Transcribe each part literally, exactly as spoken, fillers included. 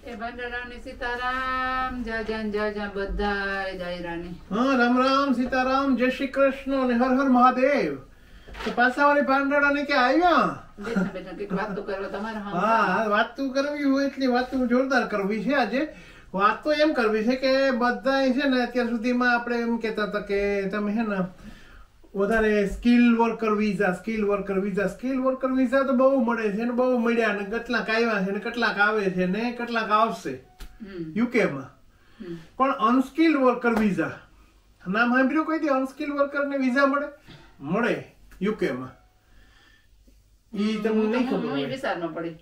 એ બંદરાની સીતારામ જય જય જય જય બધાય દાયરાની. હા, રામ રામ સીતારામ, જય શ્રી કૃષ્ણ અને હર હર મહાદેવ. તો પાછાવાળી ભાંડડાને કે આવ્યા? બેઠા બેઠા કંઈક વાતો કરવા તમારે. હા, વાતું કરવી હોય એટલી વાતું જોરદાર કરવી છે આજે. વાત તો એમ કરવી છે કે બધા છે ને અત્યાર સુધીમાં આપણે એમ કહેતા હતા કે તમે છે ને વધારે skill worker visa skill worker visa skill worker visa તો બહુ મળે છે ને બહુ મળ્યા ને કેટલાક આવ્યા છે ને કેટલાક આવે છે ને કેટલાક આવશે યુકેમાં. પણ અનસ્કિલ વર્કર વિઝા નામ સાંભળ્યું કોઈ દી? અનસ્કિલ વર્કર ને વિઝા મળે મળે યુકેમાં. ઈ તમને નહીં ખબર હોય. વિચાર ન પડી.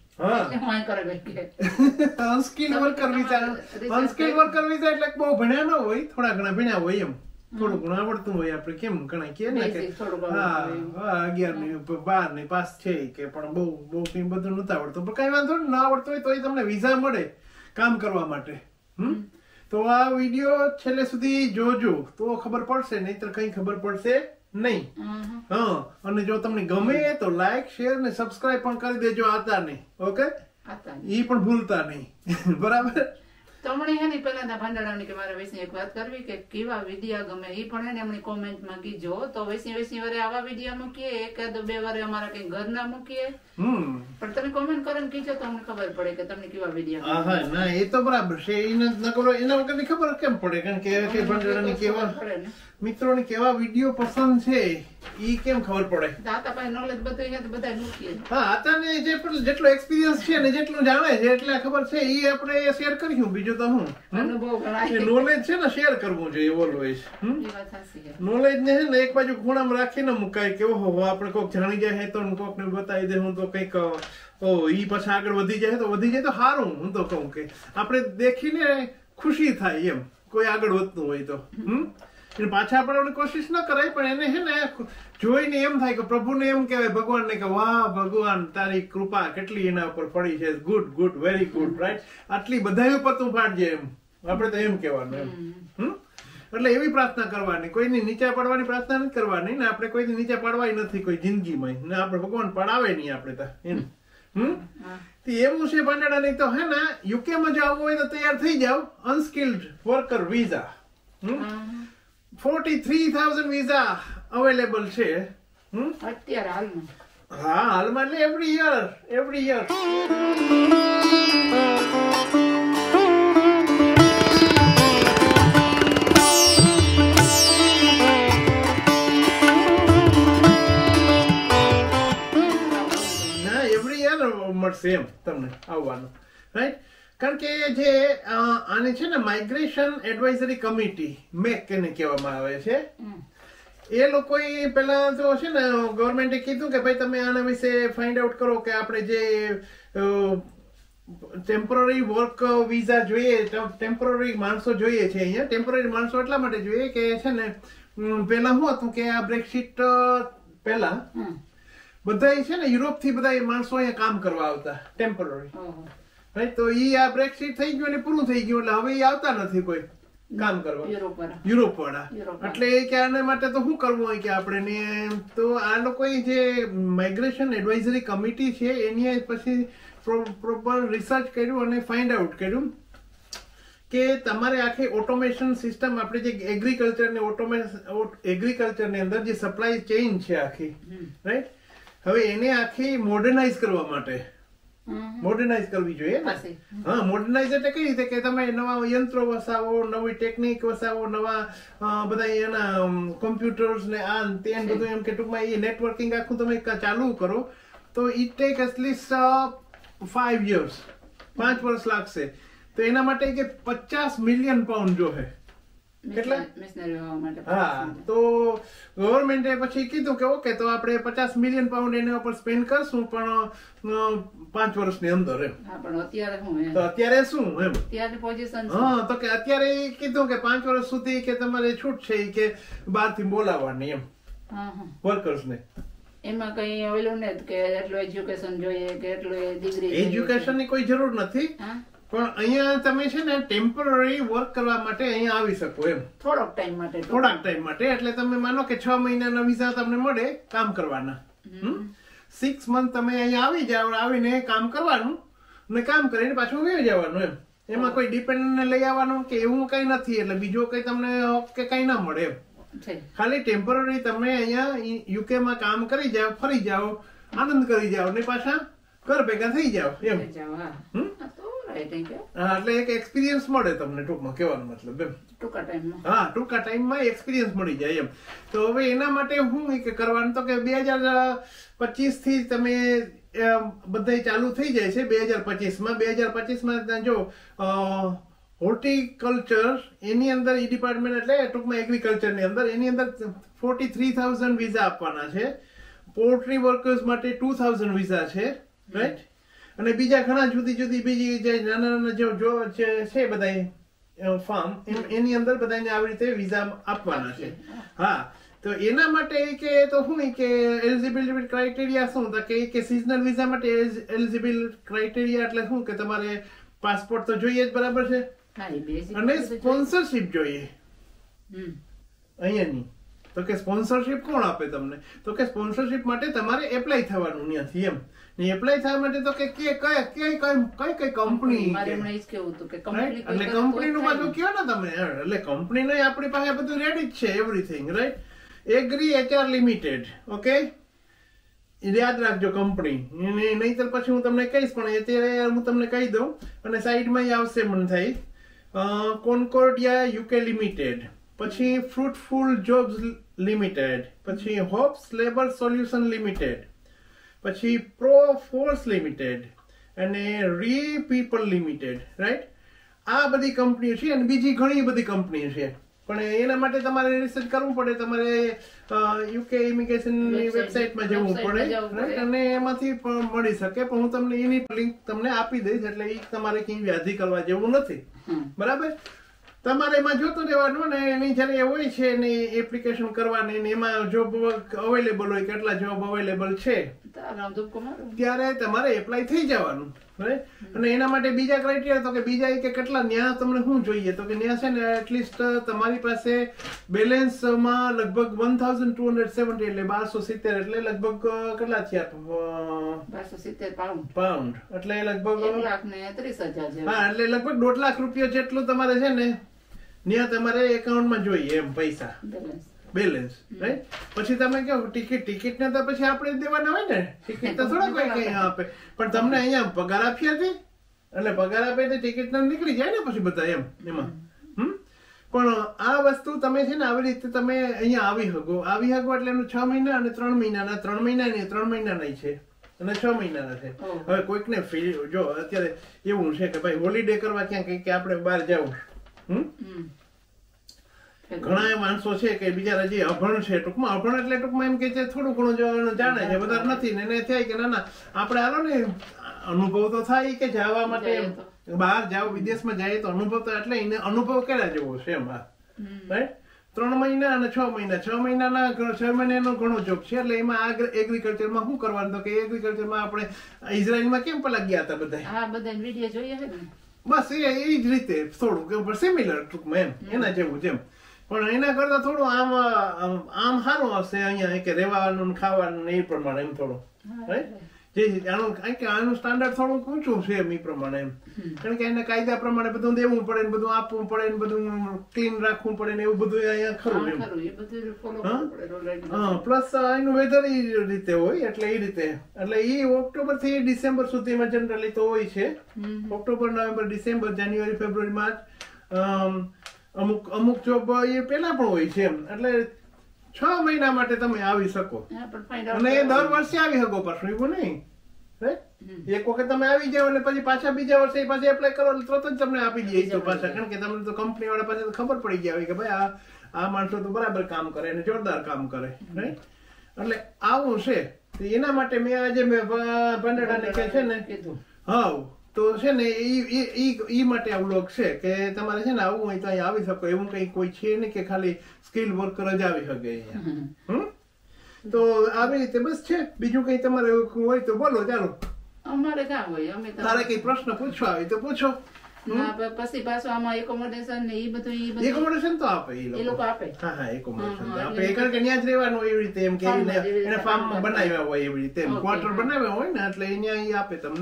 Unskill worker visa unskill worker visa એટલે બહુ ભણ્યા ન હોય, થોડા ઘણા ભણ્યા હોય એમ, થોડું ઘણું આવડતું હોય. આપણે કેમ ઘણા કે ને કે હા અગિયાર ની બાર ની પાસ છે કે પણ બહુ બહુ કઈ બધું નથી આવડતું, પણ કઈ વાંધો નહીં, ના આવડતું હોય તો તમને વિઝા મળે કામ કરવા માટે. હમ તો આ વિડીયો છેલ્લે સુધી જોજો તો ખબર પડશે, નહીતર કઈ ખબર પડશે નહીં. હા, અને જો તમને ગમે તો લાઈક શેર ને સબસ્ક્રાઇબ પણ કરી દેજો. આતા નહીં, ઓકે? ઈ પણ ભૂલતા નહીં, બરાબર? તમને હે ને પેલા ભાંડડાની કે મારા વિશે એક વાત કરવી કે કેવા વિડીયો ગમે ઈ પણ હે ને એમની કોમેન્ટમાં કીજો. તો વેસી વેસી વારે આવા વિડીયો મૂકીએ, એકાદ બે વારે અમારા કઈ ઘરના મૂકીએ. હમ પણ તમે કોમેન્ટ કરીને કીજો તો અમને ખબર પડે કે તમને કેવા વિડીયો. હા હા, ના એ તો બરાબર છે. એને ન ખબર એના વગરની ખબર કેમ પડે? કારણ કે કે ભાંડડાની કેવા મિત્રોને કેવા વિડીયો પસંદ છે ઈ કેમ ખબર પડે? દાતા પાસે નોલેજ બધું છે તો બધા મૂકીએ. હા, આતાને જે પણ જેટલો એક્સપિરિયન્સ છે ને જેટલું જાણે છે એટલે ખબર છે ઈ આપણે શેર કરીશું. બીજું તો હું અનુભવ ઘણા નોલેજ છે ને શેર કરવું જોઈએ ઓલવેઝ. નોલેજ ને છે ને એક બાજુ ખૂણામાં રાખીને મુકાય કે ઓહો આપણે કોઈક જાણી જાય તો કોક ને બતાવી દે હું તો કઈક ઓ ઈ પછી આગળ વધી જાય તો વધી જાય તો સારું. હું તો કહું કે આપણે દેખીને ખુશી થાય એમ કોઈ આગળ વધતું હોય તો. હમ પાછા આપણે કોશિશ ન કરાય પણ એને છે ને જોઈને એમ થાય કે પ્રભુને એમ કહેવાય ભગવાનને કે વાહ ભગવાન તારી કૃપા કેટલી એના ઉપર પડી છે, good good very good, right? આટલી બધા ઉપર તું ફાટજે એમ આપણે તો એમ કહેવાનું એમ. હમ એટલે એવી પ્રાર્થના કરવાની, કોઈની નીચે પડવાની પ્રાર્થના નથી કરવાની ને આપણે કોઈની નીચે પાડવાય નથી કોઈ જિંદગીમાં ને આપણે ભગવાન પડાવે નહીં આપણે તો એમ. હમ એવું છે ભાંડડા. નહીં તો હે ને યુકેમાં જો આવવું હોય તો તૈયાર થઈ જાવ. Unskilled worker visa forty three thousand visa available છે અત્યારે હાલમાં. હા, હાલમાં એટલે એવરી યર એવરી યર. ના, એવરી યર મળશે એમ તમને આવવાનું, રાઈટ? કારણ કે જે આને છે ને માઇગ્રેશન એડવાઇઝરી કમિટી મેક એને કહેવામાં આવે છે, એ લોકોએ પેલા તો છે ને ગવર્મેન્ટે કીધું કે ભાઈ તમે આના વિશે ફાઇન્ડ આઉટ કરો કે આપણે જે ટેમ્પરરી વર્ક વિઝા જોઈએ, ટેમ્પરરી માણસો જોઈએ છે અહીંયા. ટેમ્પરરી માણસો એટલા માટે જોઈએ કે છે ને પેલા શું હતું કે આ બ્રેક્સિટ પેલા બધા છે ને યુરોપ થી બધા માણસો અહીંયા કામ કરવા આવતા ટેમ્પરરી, રાઈટ? તો ઈ આ બ્રેક્સિટ થઈ ગયું અને પૂરું થઈ ગયું એટલે હવે ઈ આવતા નથી કોઈ કામ કરવા, યુરોપ વાળા. એટલે કે આના માટે તો શું કરવું હોય કે આપણે ને તો આ લોકોએ જે માઇગ્રેશન એડવાઇઝરી કમિટી છે એની પછી પ્રોપર રિસર્ચ કર્યું અને ફાઇન્ડ આઉટ કર્યું કે તમારે આખી ઓટોમેશન સિસ્ટમ આપણે જે એગ્રીકલ્ચર ને ઓટોમેશન એગ્રીકલ્ચરની અંદર જે સપ્લાય ચેઇન છે આખી, રાઈટ? હવે એને આખી મોડર્નાઇઝ કરવા માટે મોડર્નાઇઝ કરવી જોઈએ. હા, મોડર્નાઇઝ એટલે કઈ રીતે કે તમે નવા યંત્રો વસાવો, નવી ટેકનિક વસાવો, નવા બધા એના કોમ્પ્યુટર્સ ને આ તે બધું એમ કે ટૂંકમાં એ નેટવર્કિંગ આખું તમે ચાલુ કરો તો it take at least five years પાંચ વર્ષ લાગશે. તો એના માટે કે પચાસ મિલિયન પાઉન્ડ જોહે. કેટલા? હા, તો ગવર્મેન્ટે પછી કીધું કે ઓકે તો આપણે પચાસ મિલિયન પાઉન્ડ એના ઉપર સ્પેન્ડ કરશું પણ પાંચ વર્ષની અંદર એમ. તો અત્યારે શું એમ હા તો કે અત્યારે કીધું કે પાંચ વર્ષ સુધી કે તમારે છૂટ છે કે બહાર થી બોલાવવાની એમ વર્કર્સ ને. એમાં કઈ ઓલું ને કે એટલું એજ્યુકેશન જોઈએ કે એટલું ડિગ્રી? એજ્યુકેશન ની કોઈ જરૂર નથી પણ અહીંયા તમે છે ને ટેમ્પરરી વર્ક કરવા માટે અહીંયા આવી શકો એમ થોડોક ટાઈમ માટે થોડાક ટાઈમ માટે. એટલે તમે માનો કે છ મહિનાના વિઝા તમને મળે કામ કરવાના. સિક્સ મંથ તમે અહીંયા આવી જાવ, આવીને કામ કરવાનું ને કામ કરીને પાછું વહી જવાનું એમ. એમાં કોઈ ડિપેન્ડન્ટ લઈ આવવાનું કે એવું કઈ નથી, એટલે બીજો કઈ તમને કે કઈ ના મળે એમ. ખાલી ટેમ્પરરી તમે અહીંયા યુકે માં કામ કરી જાઓ, ફરી જાઓ, આનંદ કરી જાઓ ને પાછા ઘર ભેગા થઈ જાઓ એમ. હા, એટલે એક એક્સપિરિયન્સ મળે તમને, ટૂંકમાં કહેવાનો મતલબ એમ. ટૂંકા ટાઈમમાં હા ટૂંકા ટાઈમમાં એક્સપિરિયન્સ મળી જાય એમ. તો હવે એના માટે હું કે કરવાનું તો કે બે હજાર પચીસ થી તમે બધા ચાલુ થઈ જાય છે. બે હજાર પચીસ માં બે હજાર પચીસ માં જો હોર્ટિકલ્ચર એની અંદર ઈ ડિપાર્ટમેન્ટ એટલે ટૂંકમાં એગ્રીકલ્ચર ની અંદર એની અંદર ફોર્ટી થ્રી થાઉઝન્ડ વિઝા આપવાના છે. પોલ્ટ્રી વર્કર્સ માટે ટુ થાઉઝન્ડ વિઝા છે, રાઈટ. અને બીજા ઘણા જુદી જુદી બીજી જે નાના નાના જો જો છે બધા ફાર્મ એની અંદર બધાને આવી રીતે વિઝા આપવાના છે. હા, તો એના માટે કે તો શું કે એલિજિબિલિટી ક્રાઇટેરિયા શું હતા કે કે સિઝનલ વિઝા માટે એલિજિબિલિટી ક્રાઇટેરિયા એટલે શું કે તમારે પાસપોર્ટ તો જોઈએ જ, બરાબર છે, અને સ્પોન્સરશિપ જોઈએ અહીંયાની. તો કે સ્પોન્સરશિપ કોણ આપે તમને? તો કે સ્પોન્સરશિપ માટે તમારે એપ્લાય થવાનું ત્યાંથી એમ. એપ્લાય થવા માટે તો કે કઈ કઈ કઈ કંપની એટલે કંપની નું પાછું કયો ને તમે, એટલે કંપની નું આપણી પાસે બધું રેડી જ છે, everything, right. Agri HR limited, okay, યાદ રાખજો કંપની, નહીતર પછી હું તમને કહીશ, પણ અત્યારે હું તમને કહી દઉં. અને સાઈડમાં આવશે મને થાય કોન્કોર્ડિયા યુકે લિમિટેડ, પછી ફ્રૂટફુલ જોબ્સ લિમિટેડ, પછી હોપ્સ લેબર સોલ્યુશન લિમિટેડ, પછી પ્રો ફોર્સ લિમિટેડ અને રી પીપલ લિમિટેડ, રાઈટ. આ બધી કંપનીઓ છે અને બીજી ઘણી બધી કંપનીઓ છે. પણ એના માટે તમારે રિસર્ચ કરવું પડે, તમારે યુકે ઇમિગ્રેશનની વેબસાઇટમાં જવું પડે, રાઈટ. અને એમાંથી પણ મળી શકે, પણ હું તમને એની લિંક તમને આપી દઈશ, એટલે એ તમારે ક્યાંય વ્યાધિ કરવા જેવું નથી, બરાબર. તમારે એમાં જોતું રહેવાનું ને એની જયારે હોય છે ને એપ્લિકેશન કરવાની ને એમાં જોબ અવેલેબલ હોય, કેટલા જોબ અવેલેબલ છે ત્યારે તમારે એપ્લાય થઈ જવાનું, અને એના માટે બીજા ક્રાઇટેરિયા તો કે બીજા કે કેટલા ન્યા તમને શું જોઈએ, તો કે ન્યા છે ને એટલીસ્ટ તમારી પાસે બેલેન્સમાં લગભગ one thousand two hundred seventy એટલે બારસો સિત્તેર એટલે લગભગ કેટલા થયા બારસો સિત્તેર પાઉન્ડ પાઉન્ડ એટલે લગભગ એક લાખ ને ત્રીસ હજાર. હા, એટલે લગભગ દોઢ લાખ રૂપિયા જેટલું તમારે છે ને ત્યાં તમારે એકાઉન્ટમાં જોઈએ એમ પૈસા બેલેન્સ, રાઈટ. પછી તમે કહો ટિકિટ ટિકિટ ને તો પછી આપણે દેવાના હોય ને, ટિકિટ તો થોડા કોઈ કઈ આપે, પણ તમને અહીંયા પગાર આપ્યા હતી એટલે પગાર આપે તો ટિકિટ નીકળી જાય ને પછી બધા એમ એમાં. હમ પણ આ વસ્તુ તમે છે ને આવી રીતે તમે અહીંયા આવી શકો આવી શકો એટલે એનું છ મહિના અને ત્રણ મહિનાના ત્રણ મહિનાની ત્રણ મહિનાના છે અને છ મહિનાના છે. હવે કોઈકને જો અત્યારે એવું છે કે ભાઈ હોલિડે કરવા ક્યાં કઈ કે આપણે બહાર જવું, હમ ઘણા માણસો છે કે બિચારા જે અભણ છે, ટૂંકમાં અભણ એટલે ટૂંકમાં એમ કે છે થોડું ઘણું જાણે છે, વધારે નથી ને એને થાય કે ના ના આપણે હાલો ને અનુભવ તો થાય કે જવા માટે બહાર જાવ વિદેશમાં જાય તો અનુભવ તો એટલે એને અનુભવ કર્યા જેવો છે એમ. રાઈટ. ત્રણ મહિના અને છ મહિના છ મહિનાના છ મહિનાનો ઘણો જોબ છે, એટલે એમાં એગ્રીકલ્ચરમાં શું કરવાનું તો કે એગ્રીકલ્ચરમાં આપણે ઇઝરાયલમાં કેમ પેલા ગયા હતા બધા વિડીયો જોઈએ છે ને, બસ એ એ જ રીતે થોડું સિમિલર ટૂંકમાં એમ એના જેવું જેમ, પણ એના કરતા થોડું આમ આમ સારું આવશે અહીંયા કે રહેવાનું ખાવાનું એ પ્રમાણે એમ થોડું, રાઈટ. જે આનું કારણ કે આનું સ્ટાન્ડર્ડ થોડુંક ઊંચું છે એમ એ પ્રમાણે એમ, કારણ કે એના કાયદા પ્રમાણે બધું દેવું પડે ને બધું આપવું પડે ને બધું ક્લીન રાખવું પડે ને એવું બધું અહીંયા ખરું એમ. હા, પ્લસ એનું વેધર એ રીતે હોય એટલે એ રીતે એટલે એ ઓક્ટોબર થી ડિસેમ્બર સુધીમાં જનરલી તો હોય છે. October November December January February March અમુક અમુક જોબ એ પેલા પણ હોય છે એમ, એટલે છ મહિના માટે તમે આવી શકો અને એ દર વર્ષે આવી શકો પાછું એવું નહીં, રાઈટ. એક વખત તમે આવી જાવ અને પછી પાછા બીજા વર્ષે પાછા એપ્લાય કરો તરત જ તમને આપી દે તો પાછા, કારણ કે તમને તો કંપની વાળા પાસે ખબર પડી ગયા હોય કે ભાઈ આ આ માણસો તો બરાબર કામ કરે અને જોરદાર કામ કરે, રાઈટ. એટલે આવું છે. એના માટે મેં આજે મેં ભંડારાને કે છે ને કીધું હા તો છે ને ઈ માટે આ વ્લોગ છે કે તમારે છે ને આવવું હોય તો અહીં આવી શકો, એવું કઈ કોઈ છે નહીં કે ખાલી સ્કિલ વર્કર જ આવી શકે અહીંયા. હમ તો આવી રીતે બસ છે, બીજું કઈ તમારે હોય તો બોલો. ચાલો, અમારે ક્યાં હોય, અમે તારે કઈ પ્રશ્ન પૂછવા હોય તો પૂછો. પછી પાછું આમાં એકોમોડેશન ને એ બધું એકોમોડેશન તો આપે એ લોકો આપે. હા હા એકોમોડેશન તો આપે, કારણ કે ત્યાં જ રહેવાનું એવી રીતે એમ કે એને ફાર્મમાં બનાવ્યા હોય એવી રીતે ક્વાર્ટર બનાવ્યા હોય ને એટલે અહીંયા આપે તમને.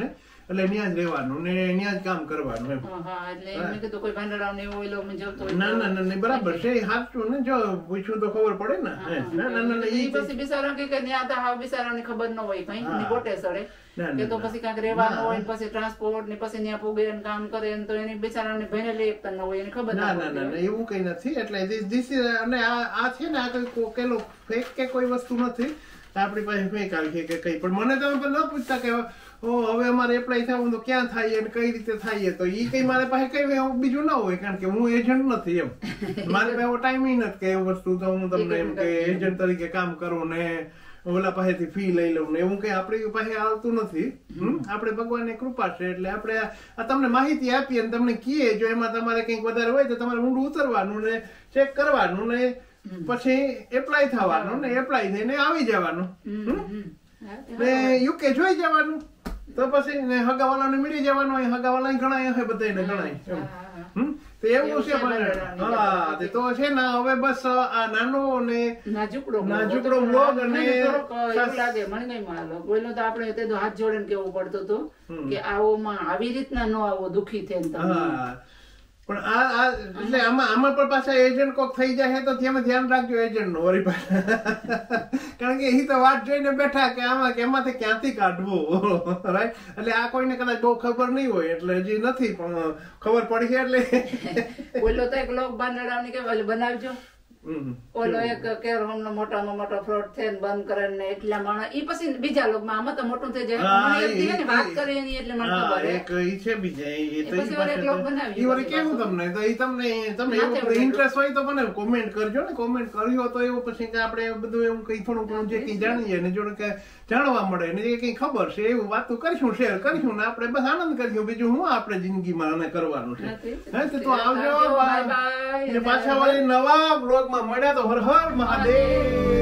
એટલે ત્યાં જ રહેવાનું ને ત્યાં જ કામ કરવાનું એમ. હા એટલે મેં કીધું કોઈ ભાંડડા ને એવું ઓલો મેં જોતો ના ના ના બરાબર છે સાચું ને જો પૂછ્યું તો ખબર પડે ને. ના ના ના ઈ પછી બિચારા કે ત્યાં તો હાવ બિચારાને ખબર ન હોય કઈ ને ગોટે સડે કે તો પછી કાંઈક રહેવાનું હોય પછી ટ્રાન્સપોર્ટ ને પછી ત્યાં પૂગે ને કામ કરે તો એની બિચારાને ભણેલી એકતા ન હોય એને ખબર ના ના ના એવું કઈ નથી. એટલે ધીસ અને આ છે ને આ કઈ કોકેલો ફેક કે કોઈ વસ્તુ નથી આપણી પાસે ફેક આવી છે કે કઈ. પણ મને તમે ન પૂછતા કે હવે અમારે એપ્લાય થવું તો ક્યાં થાય અને કઈ રીતે થાય તો એ કઈ મારી પાસે કઈ બીજું ના હોય કારણ કે હું એજન્ટ નથી એમ. મારી પાસે એવો ટાઈમ નથી કે એ વસ્તુ તો હું તમને એમ કે એજન્ટ તરીકે કામ કરું ને ઓલા પાસેથી ફી લઈ લઉં ને એવું કઈ આપણી પાસે આવતું નથી. આપણે ભગવાનની કૃપા છે એટલે આપણે આ તમને માહિતી આપીએ ને તમને કહીએ જો એમાં તમારે કંઈક વધારે હોય તો તમારે ઊંડું ઉતરવાનું ને ચેક કરવાનું ને પછી એપ્લાય થવાનું ને એપ્લાય થઈને આવી જવાનું ને યુકે જોઈ જવાનું તો પછી હગાવાલાને મળી જવાનું હોય. હગાવાલા ઘણા હશે બધાને ઘણા હમ તો એવું છે. હા તો છે ને હવે બસ આ નાનો ને નાજુકડો નાજુકડો બ્લોગ અને એવું લાગે મને કઈ મળે બોલો તો આપણે તે તો હાથ જોડે કેવું પડતું હતું કે આવોમાં આવી રીતના ન આવો દુખી થઈને તમે. પણ આ આ એટલે આમાં આમાં પણ પાછા એજન્ટ કોક થઈ જાય તો તેમાં ધ્યાન રાખજો એજન્ટ નો વળી કારણ કે એ તો વાત જોઈને બેઠા કે આમાં કે એમાંથી ક્યાંથી કાઢવું રાઈટ. એટલે આ કોઈને કદાચ બહુ ખબર નહીં હોય એટલે હજી નથી પણ ખબર પડી છે એટલે બોલો તો એક લોક બાંધડાની કે બનાવજો ઓલો એક કેર હોમ નો મોટામાં મોટો ફ્રોડ થઈને બંધ કરે ને એટલા માણસ ઈ પછી બીજા લોકમાં આમાં તો મોટું થઈ જાય વાત કરે એની એટલે મને ખબર એક ઈ છે બીજા એ તો ઈ વળી કેવું તમને તો ઈ તમને તમને એવું ઇન્ટરેસ્ટ હોય તો મને કોમેન્ટ કરજો ને. કોમેન્ટ કર્યો તો એવું પછી કે આપણે બધું એવું કઈ થોડું ઘણું જે કઈ જાણીએ ને જોડે કે જાણવા મળે ને જે કઈ ખબર છે એવું વાતો કરીશું શેર કરીશું ને આપણે બસ આનંદ કરીશું. બીજું હું આપણે જિંદગીમાં આને કરવાનું છે. હે તો આવજો બાય બાય. પાછા વળી નવા બ્લોગમાં મળ્યા તો હર હર મહાદેવ.